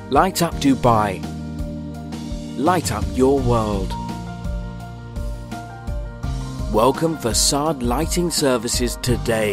Light up Dubai. Light up your world. Welcome Facade Lighting Services today.